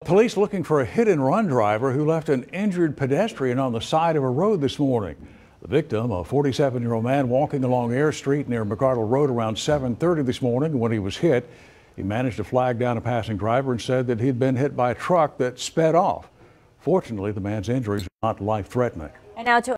Police looking for a hit-and-run driver who left an injured pedestrian on the side of a road this morning. The victim, a 47-year-old man walking along Ayers Street near McArdle Road around 7:30 this morning when he was hit. He managed to flag down a passing driver and said that he'd been hit by a truck that sped off. Fortunately, the man's injuries are not life-threatening. And now to